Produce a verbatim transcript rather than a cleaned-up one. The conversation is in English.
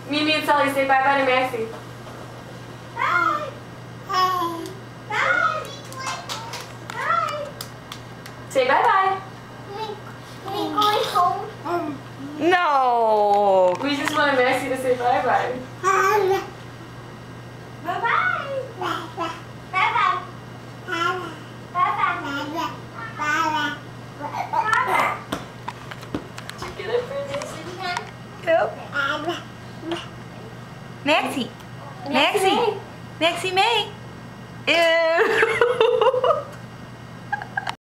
Mimi and Sully, say bye-bye to Maxie. Bye. Bye. Bye. Bye. Say bye-bye. We, we going home? No. We just wanted Maxie to say bye-bye. Bye-bye. Bye-bye. Bye-bye. Bye-bye. Bye-bye. Bye-bye. Bye-bye. Did you get it, Princess? Yep. Maxie. Maxie. Maxie Mae.